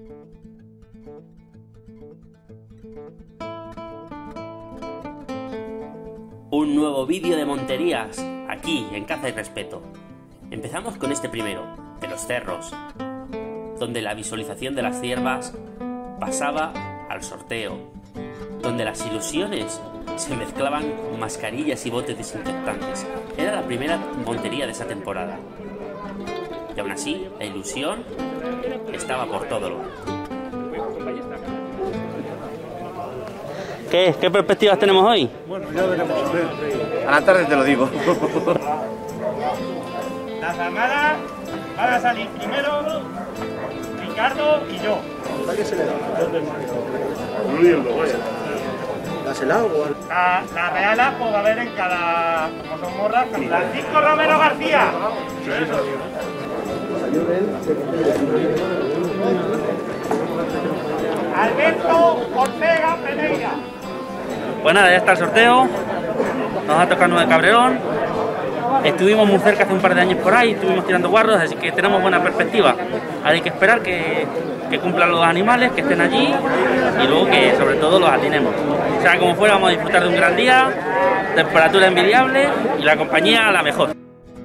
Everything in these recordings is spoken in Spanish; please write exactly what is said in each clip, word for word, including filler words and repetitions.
Un nuevo vídeo de monterías, aquí en Caza y Respeto. Empezamos con este primero, de los cerros, donde la visualización de las ciervas pasaba al sorteo, donde las ilusiones se mezclaban con mascarillas y botes desinfectantes. Era la primera montería de esa temporada. Y aún así, la ilusión estaba por todo lo alto. ¿Qué, ¿Qué perspectivas tenemos hoy? Bueno, ya veremos. A la tarde te lo digo. Las armadas van a salir primero Ricardo y yo. ¿Para qué se le da? ¿Das el agua? La, la reala pues va a haber en cada, como son morras, Francisco Romero García. Alberto Ortega Pereira. Pues nada, ya está el sorteo. Nos ha tocado nueve Cabrerón. Estuvimos muy cerca hace un par de años por ahí, estuvimos tirando guarros, así que tenemos buena perspectiva. Ahora hay que esperar que, que cumplan los animales, que estén allí y luego que sobre todo los atinemos. O sea, como fuera, vamos a disfrutar de un gran día, temperatura envidiable y la compañía la mejor.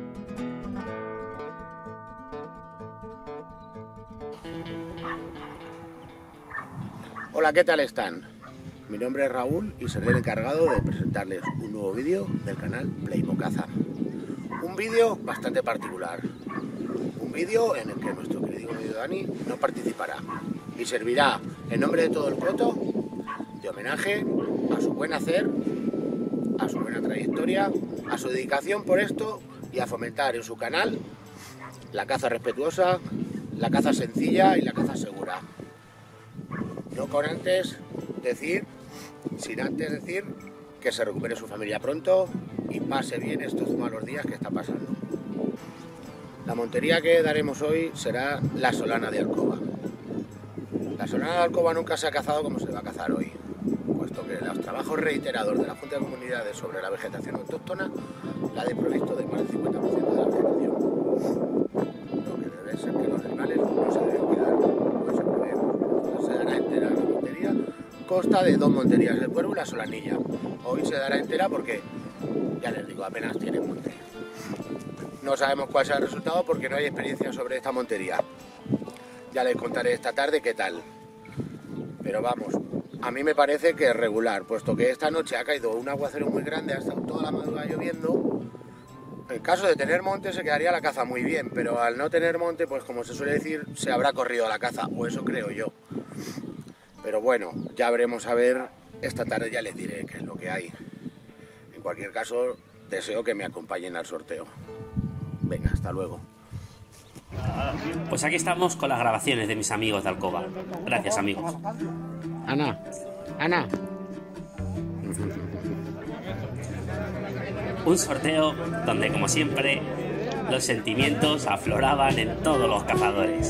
Hola, ¿qué tal están? Mi nombre es Raúl y seré el encargado de presentarles un nuevo vídeo del canal Playmocaza. Un vídeo bastante particular. Un vídeo en el que nuestro querido amigo Dani no participará y servirá en nombre de todo el coto de homenaje a su buen hacer, a su buena trayectoria, a su dedicación por esto y a fomentar en su canal la caza respetuosa, la caza sencilla y la caza segura. No con antes decir, sin antes decir que se recupere su familia pronto y pase bien estos malos días que está pasando. La montería que daremos hoy será la solana de Alcoba. La solana de Alcoba nunca se ha cazado como se va a cazar hoy, puesto que los trabajos reiterados de la Junta de Comunidades sobre la vegetación autóctona la ha desprovisto de más del cincuenta por ciento de la vegetación. Lo que debe ser que los animales no se deben cuidar, no se pueden. Se dará entera la montería. Consta de dos monterías, el cuervo y la solanilla. Hoy se dará entera porque, ya les digo, apenas tiene monte. No sabemos cuál será el resultado porque no hay experiencia sobre esta montería. Ya les contaré esta tarde qué tal. Pero vamos, a mí me parece que es regular, puesto que esta noche ha caído un aguacero muy grande, ha estado toda la madrugada lloviendo. En caso de tener monte se quedaría la caza muy bien, pero al no tener monte, pues como se suele decir, se habrá corrido la caza, o eso creo yo. Pero bueno, ya veremos a ver, esta tarde ya les diré qué es lo que hay. En cualquier caso, deseo que me acompañen al sorteo. Venga, hasta luego. Pues aquí estamos con las grabaciones de mis amigos de Alcoba. Gracias, amigos. Ana, Ana. Un sorteo donde, como siempre, los sentimientos afloraban en todos los cazadores.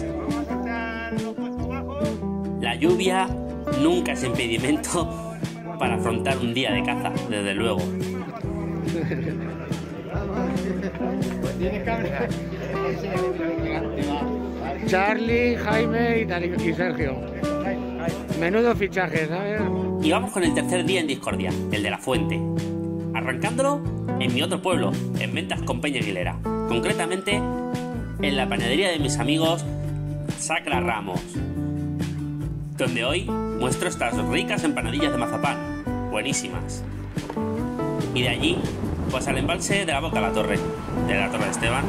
La lluvia nunca es impedimento para afrontar un día de caza, desde luego. Charlie, Jaime y, y Sergio. Menudo fichaje, ¿sabes? Y vamos con el tercer día en discordia, el de la fuente. Arrancándolo en mi otro pueblo, en Ventas con Peña Aguilera. Concretamente, en la panadería de mis amigos Sacra Ramos, donde hoy muestro estas ricas empanadillas de mazapán, buenísimas. Y de allí, pues al embalse de la Boca a la Torre, de la Torre de Esteban,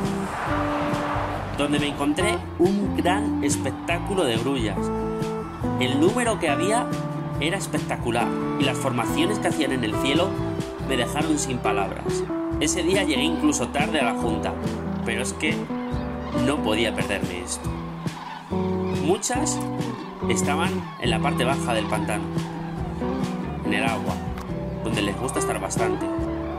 donde me encontré un gran espectáculo de grullas. El número que había era espectacular y las formaciones que hacían en el cielo me dejaron sin palabras. Ese día llegué incluso tarde a la junta, pero es que no podía perderme esto. Muchas estaban en la parte baja del pantano, en el agua, donde les gusta estar bastante.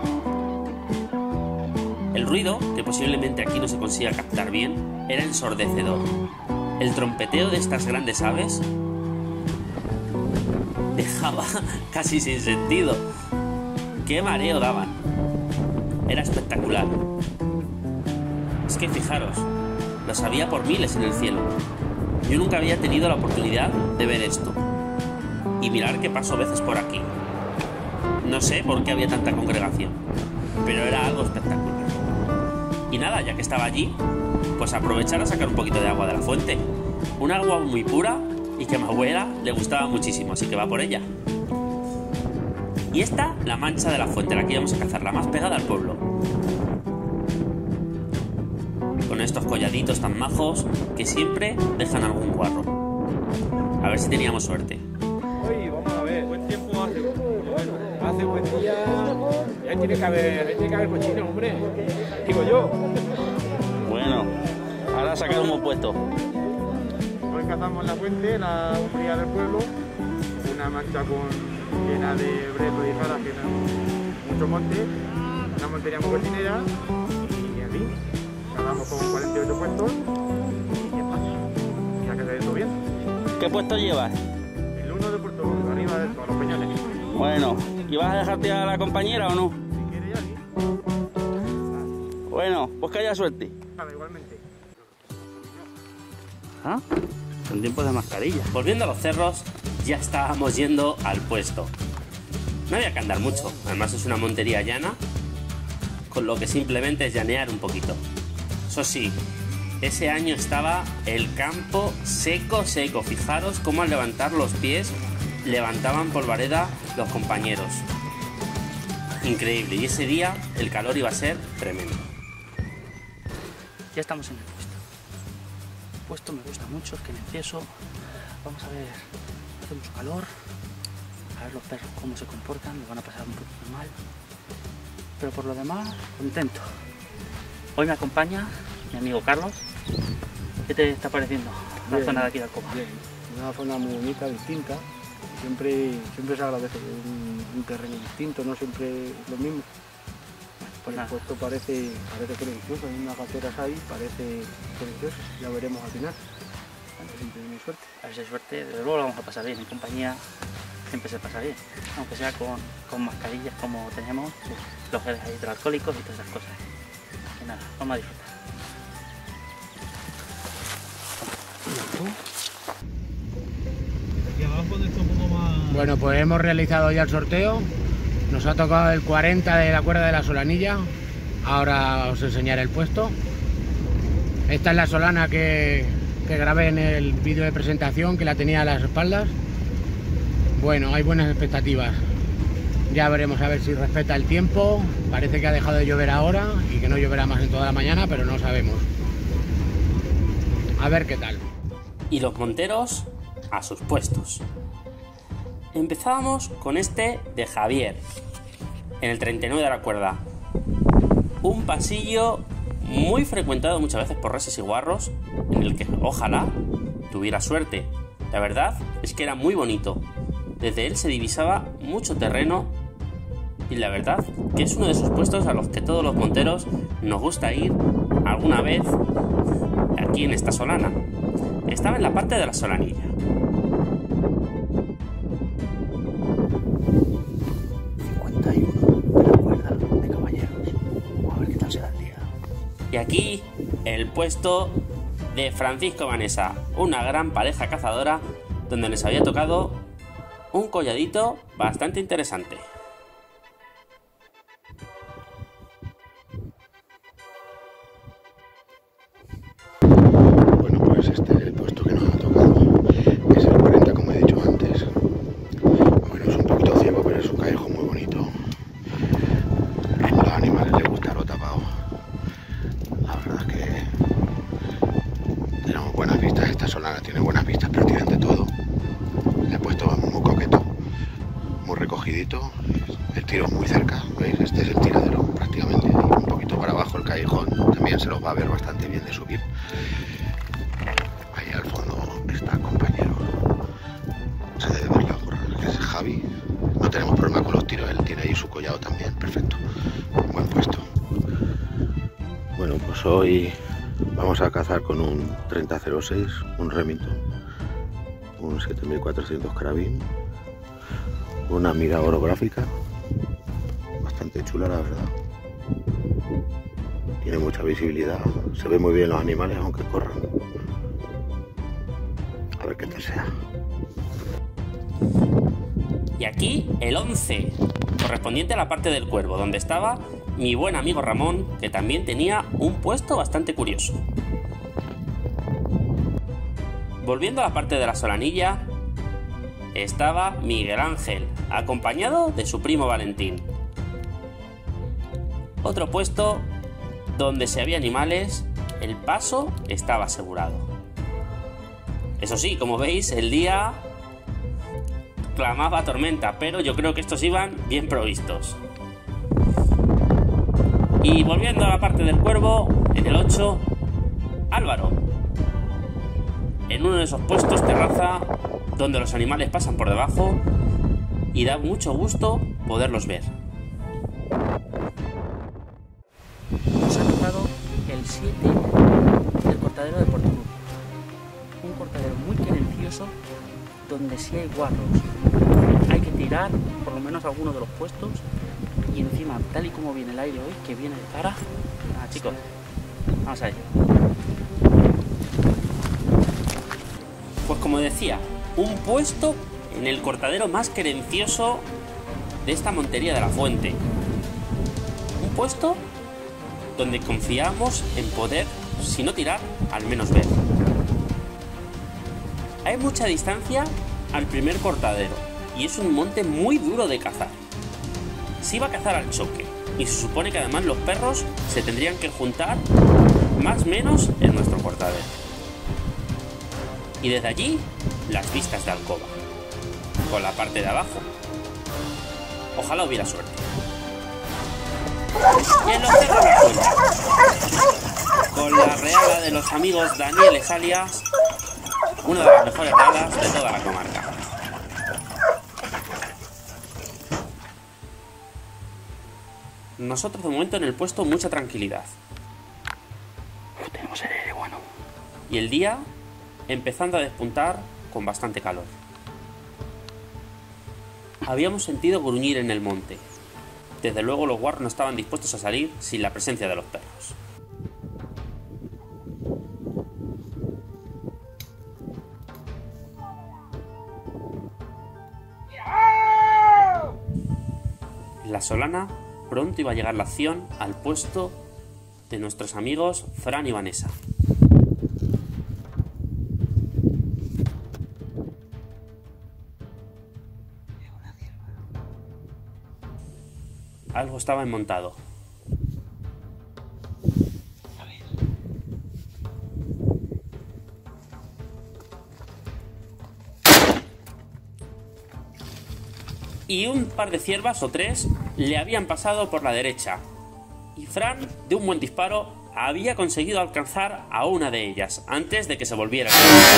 El ruido, que posiblemente aquí no se consiga captar bien, era ensordecedor. El trompeteo de estas grandes aves dejaba casi sin sentido. ¡Qué mareo daban! Era espectacular. Es que fijaros, los había por miles en el cielo. Yo nunca había tenido la oportunidad de ver esto. Y mirar que paso veces por aquí. No sé por qué había tanta congregación, pero era algo espectacular. Y nada, ya que estaba allí, pues aprovechar a sacar un poquito de agua de la fuente. Un agua muy pura y que a mi abuela le gustaba muchísimo, así que va por ella. Y esta, la mancha de la fuente, la que íbamos a cazar, la más pegada al pueblo. Con estos colladitos tan majos que siempre dejan algún guarro. A ver si teníamos suerte. Oye, vamos a ver, buen tiempo hace. Bueno, hace buen día. Ya tiene que haber, tiene que haber cochino, hombre. Digo yo. Bueno, ahora sacar un buen puesto. Hoy cazamos la fuente, la umbría del pueblo. Una mancha con llena de brezo y jaras, que no mucho monte. Una montería muy cochinera. Y en fin, cazamos con cuarenta y ocho puestos. Y ya está. Ya que se ve todo bien. ¿Qué puesto llevas? El uno de Puerto Montt, arriba de todos los peñones. Bueno, ¿y vas a dejarte a la compañera o no? Si quiere ya, sí. Bueno, pues que haya suerte. Vale, igualmente. ¿Ah? En tiempos de mascarilla. Volviendo a los cerros, ya estábamos yendo al puesto. No había que andar mucho, además es una montería llana, con lo que simplemente es llanear un poquito. Eso sí, ese año estaba el campo seco, seco. Fijaros cómo al levantar los pies levantaban polvareda los compañeros. Increíble, y ese día el calor iba a ser tremendo. Ya estamos en el puesto. El puesto me gusta mucho, es que en exceso. Vamos a ver, hace mucho calor. A ver los perros cómo se comportan, lo van a pasar un poquito mal. Pero por lo demás, contento. Hoy me acompaña mi amigo Carlos. ¿Qué te está pareciendo la zona de aquí de Alcoba? Bien, una zona muy bonita, distinta. Siempre, siempre se agradece un, un terreno distinto, no siempre es lo mismo. Pues el nada. puesto parece, parece precioso, hay unas gaceras ahí, parece precioso, ya veremos al final. Siempre tiene suerte. A ver si hay suerte, desde luego lo vamos a pasar bien. En compañía siempre se pasa bien, aunque sea con, con mascarillas como tenemos, los geles hidroalcohólicos y todas esas cosas. Que nada, vamos a disfrutar. Bueno, pues hemos realizado ya el sorteo. Nos ha tocado el cuarenta de la cuerda de la solanilla. Ahora os enseñaré el puesto. Esta es la solana que, que grabé en el vídeo de presentación, que la tenía a las espaldas. Bueno, hay buenas expectativas. Ya veremos a ver si respeta el tiempo. Parece que ha dejado de llover ahora y que no lloverá más en toda la mañana, pero no sabemos. A ver qué tal. Y los monteros a sus puestos. Empezábamos con este de Javier, en el treinta y nueve de la cuerda. Un pasillo muy frecuentado muchas veces por reses y guarros, en el que ojalá tuviera suerte. La verdad es que era muy bonito. Desde él se divisaba mucho terreno y la verdad que es uno de esos puestos a los que todos los monteros nos gusta ir alguna vez aquí en esta solana. Estaba en la parte de la solanilla. cincuenta y uno de la cuerda de caballeros. A ver qué tal será el día. Y aquí el puesto de Francisco y Vanessa, una gran pareja cazadora donde les había tocado un colladito bastante interesante. Bueno, pues este es el puesto que nos ha tocado, que es el cuarenta, como he dicho antes. Bueno, es un poquito ciego, pero es un callejo muy bonito. A los animales les gusta lo tapado. La verdad es que tenemos buenas vistas. Esta solana tiene buenas vistas, pero tienen de todo. El puesto es muy coqueto, muy recogidito. El tiro es muy cerca, ¿veis? Este es el tiradero prácticamente. Y un poquito para abajo el callejón también se los va a ver bastante bien de subir. Ahí al fondo está el compañero. Se debe ver la gorra, que es Javi. No tenemos problema con los tiros, él tiene ahí su collado también, perfecto. Buen puesto. Bueno, pues hoy vamos a cazar con un treinta cero seis, un Remington, un siete mil cuatrocientos carabín, una mira orográfica, bastante chula la verdad. Tiene mucha visibilidad, se ve muy bien los animales aunque corran. ver qué tal sea. Y aquí el once, correspondiente a la parte del cuervo, donde estaba mi buen amigo Ramón, que también tenía un puesto bastante curioso. Volviendo a la parte de la solanilla, estaba Miguel Ángel, acompañado de su primo Valentín. Otro puesto donde si había animales, el paso estaba asegurado. Eso sí, como veis, el día clamaba tormenta, pero yo creo que estos iban bien provistos. Y volviendo a la parte del cuervo, en el ocho, Álvaro, en uno de esos puestos terraza donde los animales pasan por debajo y da mucho gusto poderlos ver. Nos ha tocado el siete del cortadero de Portugal. Un cortadero muy querencioso donde sí hay guarros. Hay que tirar por lo menos algunos de los puestos y encima, tal y como viene el aire hoy, que viene de cara. Ah, chicos, vamos a ir. Pues como decía, un puesto en el cortadero más querencioso de esta montería de la Fuente. Un puesto donde confiamos en poder, si no tirar, al menos ver. Hay mucha distancia al primer cortadero y es un monte muy duro de cazar. Se iba a cazar al choque y se supone que además los perros se tendrían que juntar más o menos en nuestro cortadero. Y desde allí, las vistas de Alcoba, con la parte de abajo. Ojalá hubiera suerte. Y en los cerros de la Fuente, con la reala de los amigos Daniel Esalias, una de las mejores realas de toda la comarca. Nosotros de momento en el puesto mucha tranquilidad. Uf, tenemos el aire bueno. Y el día empezando a despuntar con bastante calor. Habíamos sentido gruñir en el monte. Desde luego los guarros no estaban dispuestos a salir sin la presencia de los perros. En la Solana pronto iba a llegar la acción al puesto de nuestros amigos Fran y Vanessa. Algo estaba enmontado. A ver. Y un par de ciervas o tres le habían pasado por la derecha. Y Fran, de un buen disparo, había conseguido alcanzar a una de ellas antes de que se volviera.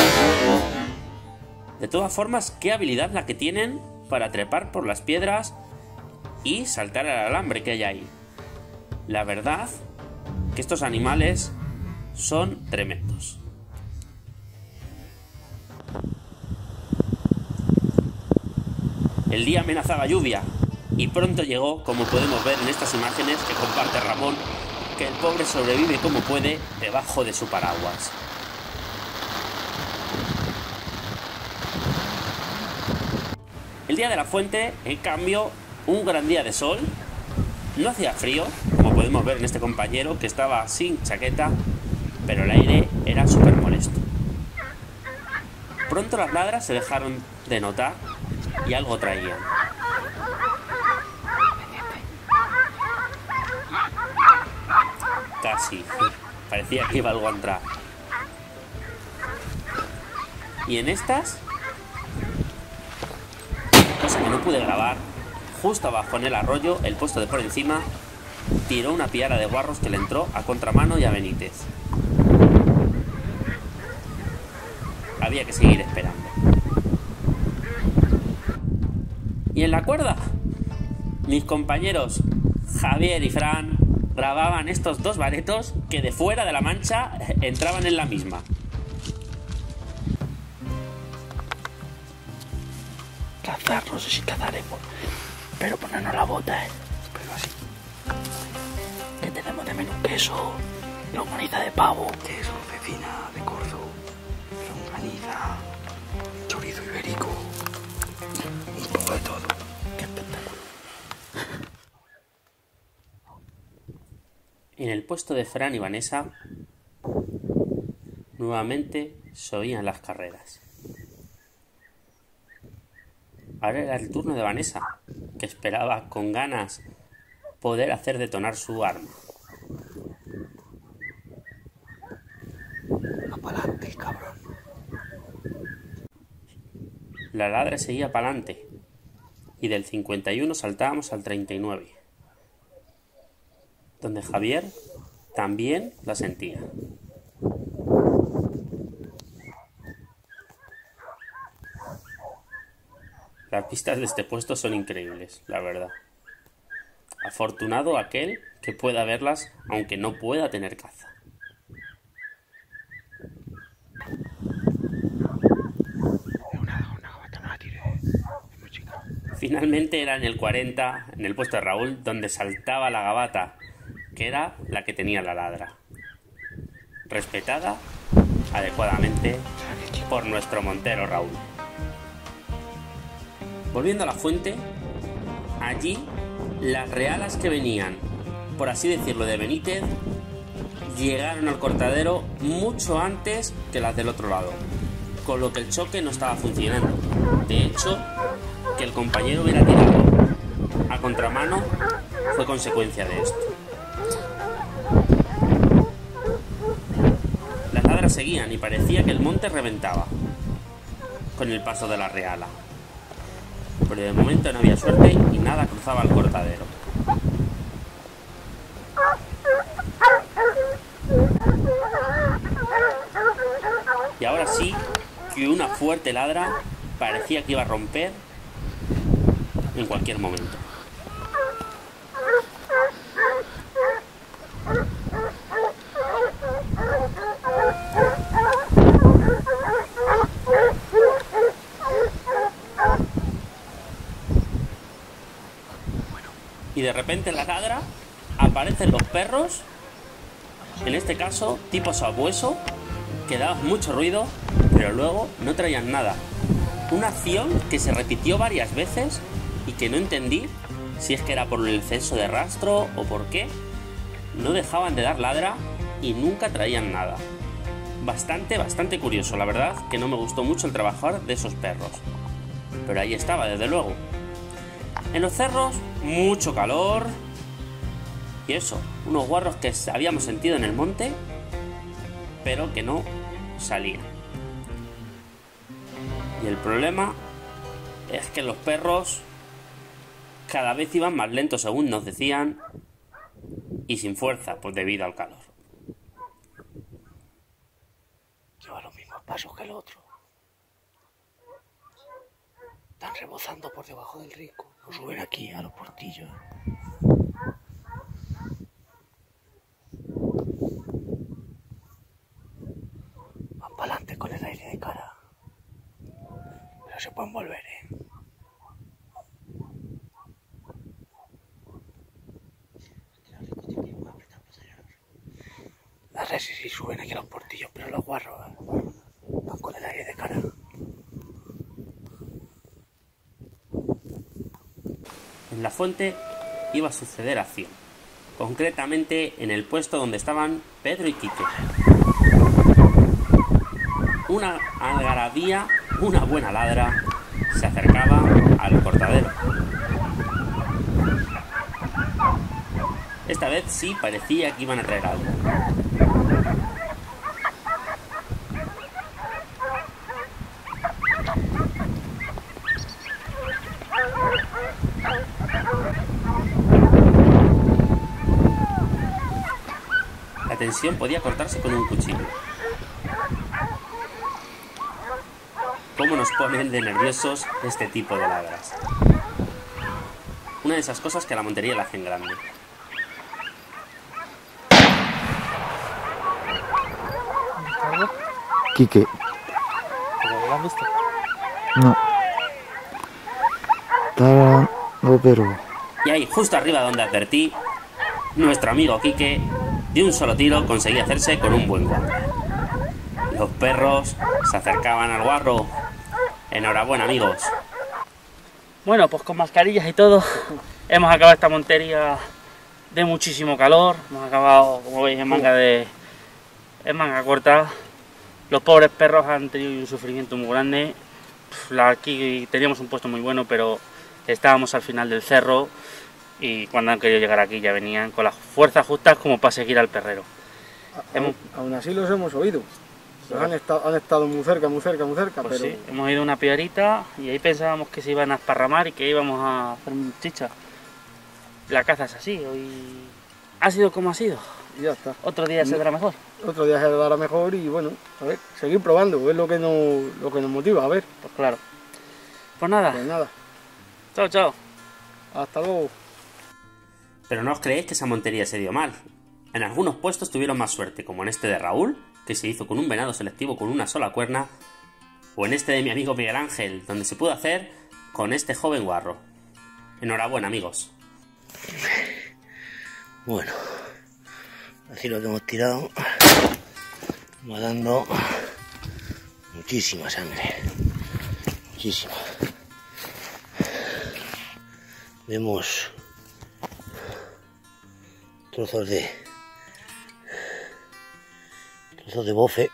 De todas formas, qué habilidad la que tienen para trepar por las piedras y saltar el alambre que hay ahí. La verdad que estos animales son tremendos. El día amenazaba lluvia y pronto llegó, como podemos ver en estas imágenes que comparte Ramón, que el pobre sobrevive como puede debajo de su paraguas. El día de la Fuente, en cambio, un gran día de sol. No hacía frío, como podemos ver en este compañero que estaba sin chaqueta, pero el aire era súper molesto. Pronto las ladras se dejaron de notar y algo traían. Casi, parecía que iba algo a entrar. Y en estas, cosa que no pude grabar, justo abajo en el arroyo, el puesto de por encima, tiró una piara de guarros que le entró a contramano y a Benítez. Había que seguir esperando. Y en la cuerda, mis compañeros Javier y Fran grababan estos dos baretos que de fuera de la mancha entraban en la misma. Cazar, no sé si cazaremos, pero ponernos la bota, ¿eh? Pero así. ¿Qué tenemos de menú? Queso, longaniza de pavo, queso, cecina de corzo, longaniza, En el puesto de Fran y Vanessa, nuevamente se oían las carreras. Ahora era el turno de Vanessa, que esperaba con ganas poder hacer detonar su arma. Apalante, cabrón. La ladra seguía para adelante, y del cincuenta y uno saltábamos al treinta y nueve, donde Javier también la sentía. Las pistas de este puesto son increíbles, la verdad. Afortunado aquel que pueda verlas aunque no pueda tener caza. Finalmente era en el cuarenta, en el puesto de Raúl, donde saltaba la gavata, que era la que tenía la ladra. Respetada adecuadamente por nuestro montero Raúl. Volviendo a la fuente, allí las realas que venían, por así decirlo, de Benítez, llegaron al cortadero mucho antes que las del otro lado, con lo que el choque no estaba funcionando. De hecho, que el compañero hubiera tirado a contramano fue consecuencia de esto. Las ladras seguían y parecía que el monte reventaba con el paso de la reala. Pero de momento no había suerte y nada cruzaba el cortadero. Y ahora sí que una fuerte ladra parecía que iba a romper en cualquier momento. Y de repente en la ladra aparecen los perros, en este caso tipo sabueso, que daban mucho ruido, pero luego no traían nada. Una acción que se repitió varias veces y que no entendí si es que era por el exceso de rastro o por qué. No dejaban de dar ladra y nunca traían nada. Bastante, bastante curioso, la verdad que no me gustó mucho el trabajar de esos perros. Pero ahí estaba, desde luego. En los cerros, mucho calor. Y eso, unos guarros que habíamos sentido en el monte, pero que no salían. Y el problema es que los perros cada vez iban más lentos, según nos decían, y sin fuerza, pues debido al calor. Lleva los mismos pasos que el otro. Están rebozando por debajo del rico. Lo suben aquí a los portillos. Van para adelante con el aire de cara. Pero se pueden volver, ¿eh? Las reses sí suben aquí a los portillos, pero los guarros van con el aire de cara. En la fuente iba a suceder acción, concretamente en el puesto donde estaban Pedro y Quique. Una algarabía, una buena ladra, se acercaba al cortadero. Esta vez sí parecía que iban a traer algo. La tensión podía cortarse con un cuchillo. ¿Cómo nos ponen de nerviosos este tipo de ladras? Una de esas cosas que a la montería la hacen grande. Quique. ¿Lo has visto? No. Estaba... No, pero... Y ahí, justo arriba donde advertí, nuestro amigo Quique, de un solo tiro, conseguía hacerse con un buen guarro. Los perros se acercaban al guarro. Enhorabuena, amigos. Bueno, pues con mascarillas y todo, hemos acabado esta montería de muchísimo calor. Hemos acabado, como veis, en manga de en manga corta. Los pobres perros han tenido un sufrimiento muy grande. Aquí teníamos un puesto muy bueno, pero estábamos al final del cerro y cuando han querido llegar aquí ya venían con las fuerzas justas como para seguir al perrero. A, hemos... Aún así los hemos oído. Los han, estado, han estado muy cerca, muy cerca, muy cerca, pues pero... sí, hemos ido a una piedrita y ahí pensábamos que se iban a esparramar y que íbamos a hacer un chicha. La caza es así, hoy ha sido como ha sido. Y ya está. Otro día se dará mejor. Otro día se dará mejor y bueno, a ver, seguir probando, es lo que nos, lo que nos motiva, a ver. Pues claro. Pues nada. Pues nada. Chao, chao. Hasta luego. Pero no os creéis que esa montería se dio mal. En algunos puestos tuvieron más suerte, como en este de Raúl, que se hizo con un venado selectivo con una sola cuerna, o en este de mi amigo Miguel Ángel, donde se pudo hacer con este joven guarro. Enhorabuena, amigos. Bueno, así lo que hemos tirado, va dando muchísima sangre, muchísima. Vemos trozos de trozos de bofe,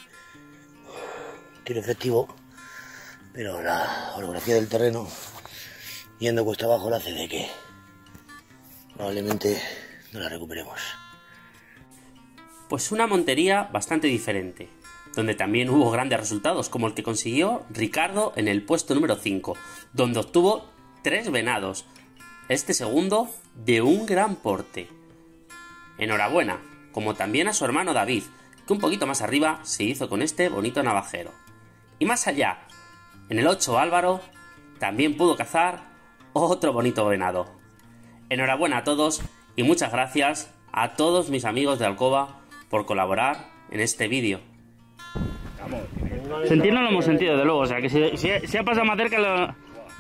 tiro efectivo, pero la orografía del terreno yendo cuesta abajo la hace de que probablemente no la recuperemos. Pues una montería bastante diferente, donde también hubo grandes resultados, como el que consiguió Ricardo en el puesto número cinco, donde obtuvo tres venados, este segundo de un gran porte. Enhorabuena, como también a su hermano David, que un poquito más arriba se hizo con este bonito navajero. Y más allá, en el ocho Álvaro, también pudo cazar otro bonito venado. Enhorabuena a todos y muchas gracias a todos mis amigos de Alcoba por colaborar en este vídeo. Sentirlo lo hemos sentido, de luego, o sea que si, si, si ha pasado más cerca lo...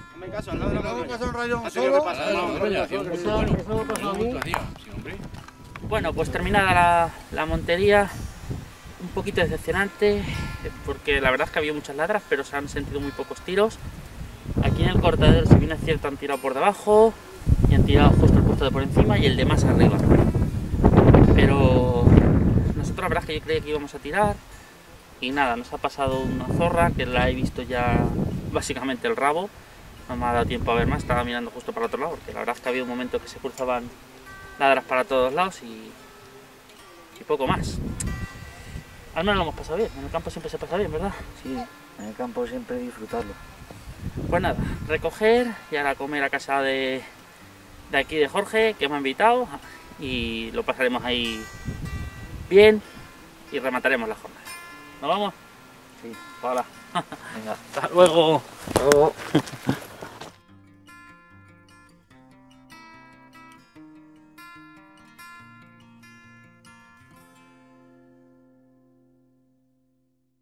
Bueno, pues terminada la, la montería, un poquito decepcionante, porque la verdad es que había muchas ladras, pero se han sentido muy pocos tiros. Aquí en el cortadero, si bien es cierto, han tirado por debajo y han tirado justo el puesto de por encima y el de más arriba. Pero nosotros la verdad es que yo creía que íbamos a tirar y nada, nos ha pasado una zorra que la he visto ya básicamente el rabo. No me ha dado tiempo a ver más, estaba mirando justo para el otro lado, porque la verdad es que había un momento que se cruzaban ladras para todos lados y, y poco más. Al menos lo hemos pasado bien, en el campo siempre se pasa bien, ¿verdad? Sí, en el campo siempre disfrutarlo. Pues nada, recoger y ahora comer a casa de, de aquí de Jorge, que me ha invitado, y lo pasaremos ahí bien y remataremos la jornada. ¿Nos vamos? Sí. Hola. Venga. Hasta luego. Hasta luego.